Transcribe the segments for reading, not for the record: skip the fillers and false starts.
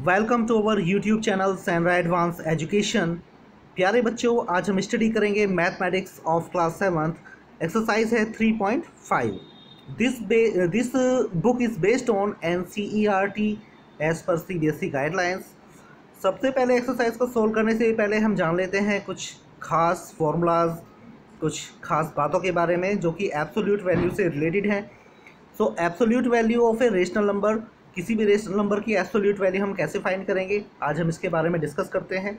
Welcome to our YouTube channel सैनरा advance education. प्यारे बच्चों, आज हम स्टडी करेंगे mathematics of class 7th। Exercise है 3.5। This book is based on NCERT as per CBSE guidelines. सबसे पहले एक्सरसाइज को सोल्व करने से पहले हम जान लेते हैं कुछ खास फॉर्मूलाज, कुछ खास बातों के बारे में जो कि एब्सोल्यूट वैल्यू से रिलेटेड हैं। So absolute value of a rational number, किसी भी रेशनल नंबर की एब्सोल्यूट वैल्यू हम कैसे फाइंड करेंगे, आज हम इसके बारे में डिस्कस करते हैं।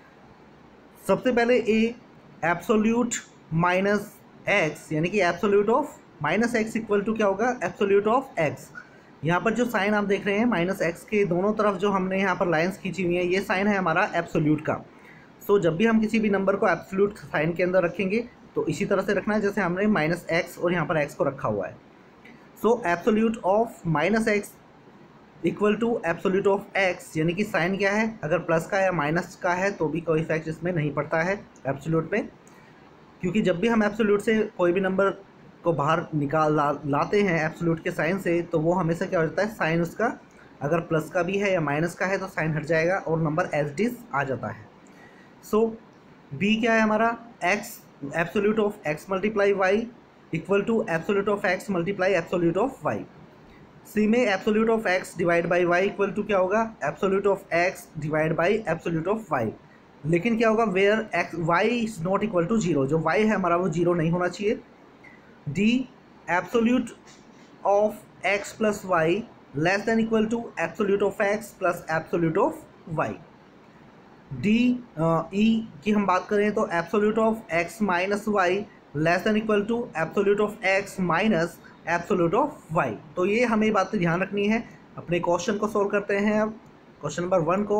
सबसे पहले ए एब्सोल्यूट माइनस एक्स, यानी कि absolute of minus X equal to क्या होगा, एब्सोल्यूट ऑफ एक्स। यहाँ पर जो साइन आप देख रहे हैं माइनस एक्स के दोनों तरफ जो हमने यहाँ पर लाइंस खींची हुई हैं, ये साइन है हमारा एब्सोल्यूट का। सो जब भी हम किसी भी नंबर को एब्सोल्यूट साइन के अंदर रखेंगे तो इसी तरह से रखना है जैसे हमने माइनस एक्स और यहाँ पर एक्स को रखा हुआ है। So absolute of minus X equal to absolute of X, यानी कि साइन क्या है, अगर प्लस का या माइनस का है तो भी कोई इफेक्ट इसमें नहीं पड़ता है एब्सोल्यूट में, क्योंकि जब भी हम एब्सोल्यूट से कोई भी नंबर को बाहर लाते हैं एब्सोल्यूट के साइन से, तो वो हमेशा क्या हो जाता है, साइन उसका अगर प्लस का भी है या माइनस का है तो साइन हट जाएगा और नंबर एज इट इज आ जाता है। सो बी क्या है हमारा, X absolute of X multiply Y equal to absolute of X multiply absolute of Y. C में absolute of X divide by Y equal to क्या होगा, absolute of X divide by absolute of Y. लेकिन क्या होगा, where X Y is not equal to zero, जो Y है हमारा वो जीरो नहीं होना चाहिए। D absolute of X plus Y less than equal to absolute of X plus absolute of Y. D E की हम बात करें तो absolute of X minus Y less than equal to absolute of X minus absolute of Y. तो ये हमें बात ध्यान रखनी है। अपने क्वेश्चन को सोल्व करते हैं। अब क्वेश्चन नंबर 1 को,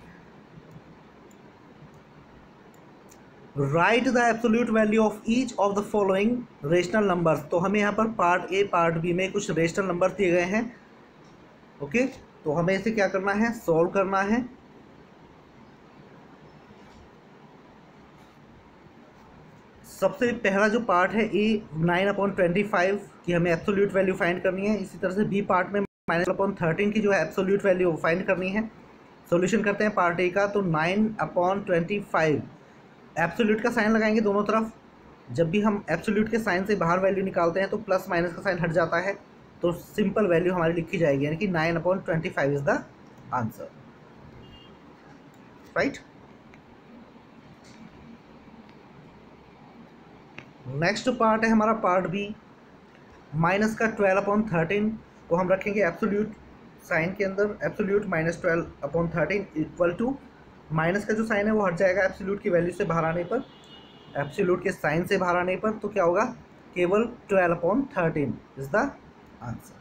write the absolute value of each of the following rational numbers. तो हमें यहाँ पर पार्ट ए पार्ट बी में कुछ रेशनल नंबर दिए गए हैं। ओके, तो हमें इसे क्या करना है, सोल्व करना है। सबसे पहला जो पार्ट है ए 9/25 की हमें एब्सोल्यूट वैल्यू फाइंड करनी है। इसी तरह से बी पार्ट में -13 की जो है एब्सोल्यूट वैल्यू फाइंड करनी है। सॉल्यूशन करते हैं पार्ट ए का, तो 9/25 एब्सोल्यूट का साइन लगाएंगे दोनों तरफ। जब भी हम एब्सोल्यूट के साइन से बाहर वैल्यू निकालते हैं तो प्लस माइनस का साइन हट जाता है, तो सिंपल वैल्यू हमारी लिखी जाएगी, यानी कि 9/25 is the answer, right. Next part है हमारा पार्ट बी, माइनस का 12/13 को हम रखेंगे एब्सोल्यूट साइन के अंदर। Absolute minus 12/13 equal to minus का जो साइन है वो हट जाएगा एब्सोल्यूट की वैल्यू से बाहर आने पर, एब्सोल्यूट के साइन से बाहर आने पर, तो क्या होगा, केवल 12/13 is the answer.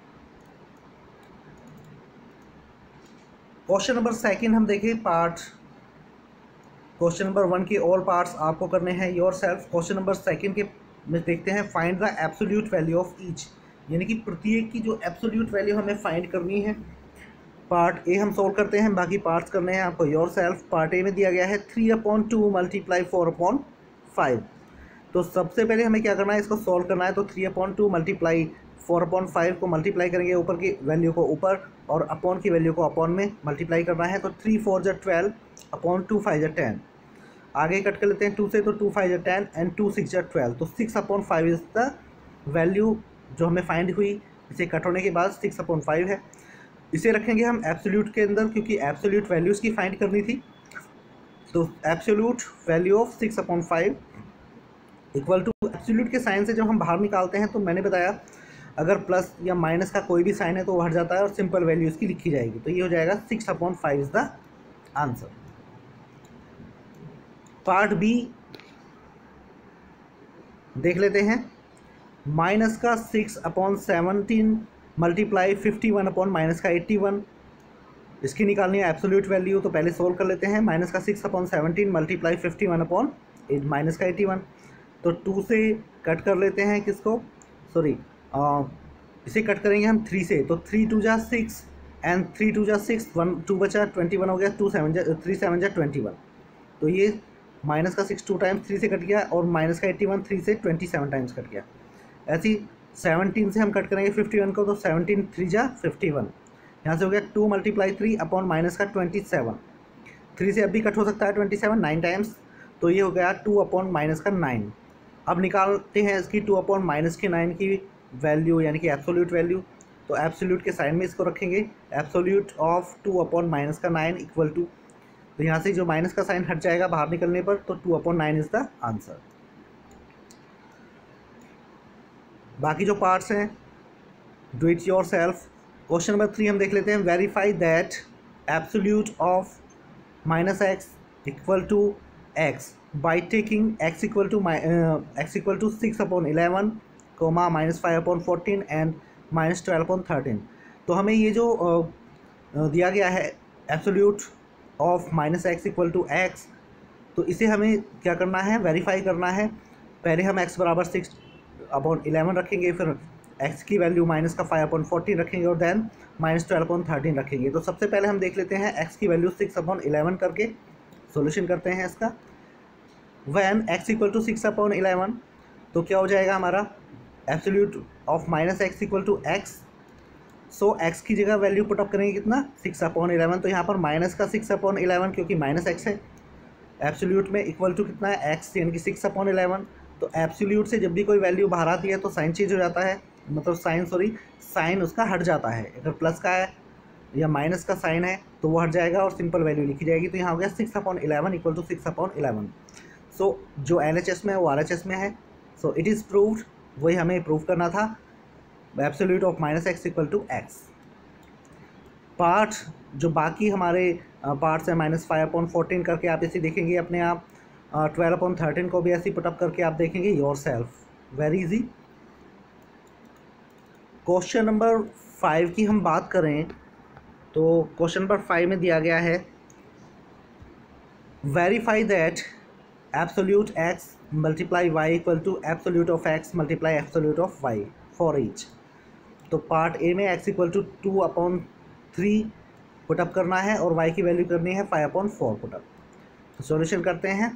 Question number 2 हम देखें पार्ट, क्वेश्चन नंबर 1 के ऑल पार्ट्स आपको करने हैं योर सेल्फ। क्वेश्चन नंबर 2 के में देखते हैं find the absolute value of each, यानी कि प्रत्येक की जो एब्सोल्यूट वैल्यू हमें फाइंड करनी है। पार्ट ए हम सोल्व करते हैं, बाकी पार्ट्स करने हैं आपको योर सेल्फ। पार्ट ए में दिया गया है 3/2 मल्टीप्लाई 4/5। तो सबसे पहले हमें क्या करना है, इसको सोल्व करना है। तो 3/2 मल्टीप्लाई 4/5 को मल्टीप्लाई करेंगे, ऊपर की वैल्यू को ऊपर और अपॉन की वैल्यू को अपॉन में मल्टीप्लाई करना है। तो 3 4 जा 12 अपॉन 2 5 जा 10। आगे कट कर लेते हैं 2 से, तो 2 5 जा 10 एंड 2 6 जा 12। तो 6/5 इज द वैल्यू जो हमें फाइंड हुई। इसे कट होने के बाद 6/5 है। इसे रखेंगे हम एब्सोल्यूट के अंदर, क्योंकि एब्सोल्यूट वैल्यूज़ की फाइंड करनी थी। तो absolute value of 6/5 equal to absolute के साइन से जब हम बाहर निकालते हैं तो मैंने बताया अगर प्लस या माइनस का कोई भी साइन है तो वो हट जाता है और सिंपल वैल्यू इसकी लिखी जाएगी। तो ये हो जाएगा 6/5 is the answer. Part B देख लेते हैं, माइनस का 6/17 मल्टीप्लाई 51 अपॉन माइनस का 81। इसकी निकालनी है एब्सोल्यूट वैल्यू, तो पहले सोल्व कर लेते हैं। माइनस का 6/17 मल्टीप्लाई 51 अपॉन माइनस का 81। तो 2 से कट कर लेते हैं किसको, सॉरी इसे कट करेंगे हम 3 से। तो 3 2 जा 6 एंड 3 2 जा 6, 1 2 बचा 21 हो गया, 3 7 जा 21। तो ये माइनस का 6 2 टाइम्स 3 से कट गया और माइनस का 81 3 से 27 टाइम्स कट गया। ऐसी 17 से हम कट करेंगे 51 को, तो 17 3 जा 51। यहाँ से हो गया 2 × 3 अपॉन माइनस का 27, 3 से अब भी कट हो सकता है 27 9 टाइम्स, तो ये हो गया 2 अपॉन माइनस का 9। अब निकालते हैं इसकी 2 अपॉन माइनस के 9 की वैल्यू यानी कि एब्सोल्यूट वैल्यू। तो एब्सोल्यूट के साइन में इसको रखेंगे, एब्सोल्यूट ऑफ 2 अपॉन माइनस का 9 इक्वल टू, तो यहाँ से जो माइनस का साइन हट जाएगा बाहर निकलने पर, तो 2 अपॉन 9 इज द आंसर। बाकी जो पार्ट्स हैं do it yourself. Question number 3 हम देख लेते हैं। Verify that absolute of minus X equal to X by taking x equal to 6 upon 11, -5 upon 14 and -12 upon 13। तो हमें ये जो दिया गया है absolute of minus X equal to X, तो इसे हमें क्या करना है, वेरीफाई करना है। पहले हम x बराबर 6 अपॉन 11 रखेंगे, फिर x की वैल्यू माइनस का 5 अपॉन 14 रखेंगे और देन -12 अपॉन 13 रखेंगे। तो सबसे पहले हम देख लेते हैं x की वैल्यू 6 अपॉन 11 करके सॉल्यूशन करते हैं इसका। When x equal to 6 upon 11, तो क्या हो जाएगा हमारा absolute of minus X equal to X. So x की जगह वैल्यू पुटअप करेंगे कितना, 6 अपॉन 11, तो यहाँ पर माइनस का 6 अपॉन 11 क्योंकि माइनस एक्स है। एब्सोल्यूट में इक्वल टू कितना है x यानी कि 6 अपॉन 11। तो एब्सोल्यूट से जब भी कोई वैल्यू बाहर आती है तो साइन चेंज हो जाता है, मतलब साइन उसका हट जाता है। अगर प्लस का है या माइनस का साइन है तो वो हट जाएगा और सिंपल वैल्यू लिखी जाएगी। तो यहाँ हो गया 6 upon 11 equal to 6 upon 11। So जो LHS में है वो RHS में है। सो इट इज़ प्रूव्ड, वही हमें प्रूव करना था, absolute of minus X equal to X. Part जो बाकी हमारे पार्ट्स हैं -5 अपॉन 14 करके आप इसे देखेंगे अपने आप, 12 अपॉन 13 को भी ऐसे पुटअप करके आप देखेंगे yourself, very easy. Question number 5 की हम बात करें तो क्वेश्चन नंबर 5 में दिया गया है verify that absolute x multiply y equal to absolute of x multiply absolute of y for each. तो पार्ट ए में x equal to 2 upon 3 put up करना है और y की वैल्यू करनी है 5 अपॉन 4 पुटअप। तो सॉल्यूशन करते हैं,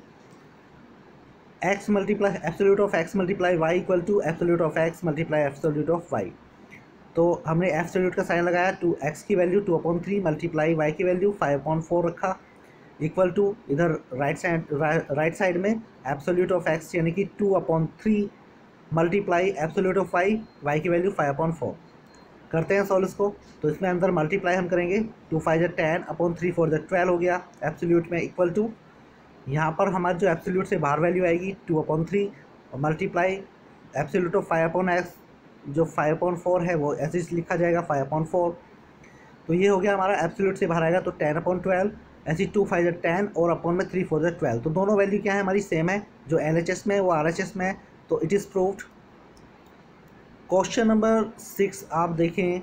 x multiply absolute of x multiply y equal to absolute of x multiply absolute of y। तो हमने एब्सोल्यूट का साइन लगाया, 2x की वैल्यू 2 अपॉन 3 मल्टीप्लाई y की वैल्यू 5 अपॉन 4 रखा, इक्वल टू इधर राइट साइड में एब्सोल्यूट ऑफ x यानी कि 2 upon 3 multiply absolute of y की वैल्यू 5 अपॉन 4। करते हैं सॉल्व इसको। तो इसमें अंदर मल्टीप्लाई हम करेंगे, 2 5 = 10 अपॉन 3 4 = 12 हो गया एब्सोल्यूट में, इक्वल टू यहाँ पर हमारे जो एब्सोल्यूट से बाहर वैल्यू आएगी 2 अपॉन 3 और multiply absolute of 5 upon x, जो 5 अपॉन 4 है वो ऐसे ही लिखा जाएगा 5 अपॉन 4। तो ये हो गया हमारा एब्सोल्यूट से बाहर आएगा तो 10 अपॉन 12, ऐसी 2 5 = 10 और अपॉन में 3 4 = 12। तो दोनों वैल्यू क्या है हमारी सेम है, जो LHS में है वो RHS में है, तो it is proved. Question number 6 आप देखें,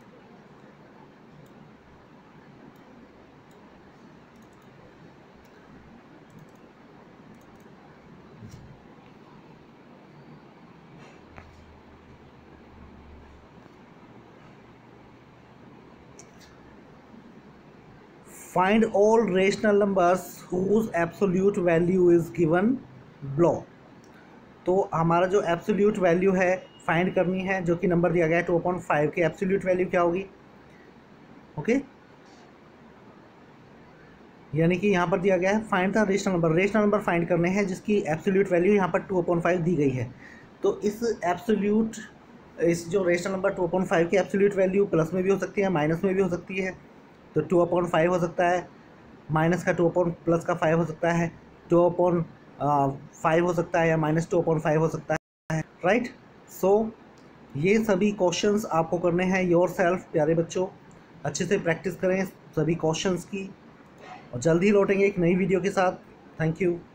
find all rational numbers whose absolute value is given below. तो हमारा जो एब्सोल्यूट वैल्यू है फाइंड करनी है, जो कि नंबर दिया गया है 2/5 की एब्सोल्यूट वैल्यू क्या होगी, ओके। यानी कि यहाँ पर दिया गया है find the rational number, rational number find करने हैं जिसकी एब्सोल्यूट वैल्यू यहाँ पर 2/5 दी गई है। तो इस जो रेशनल नंबर 2/5 की एब्सोल्यूट वैल्यू प्लस में भी हो सकती है, माइनस में भी हो सकती है। तो 2/5 हो सकता है, माइनस का 2 प्लस का 5 हो सकता है, 2/5 हो सकता है या -2/5 हो सकता है, राइट। सो ये सभी क्वेश्चंस आपको करने हैं योर सेल्फ। प्यारे बच्चों, अच्छे से प्रैक्टिस करें सभी क्वेश्चंस की और जल्दी लौटेंगे एक नई वीडियो के साथ। Thank you.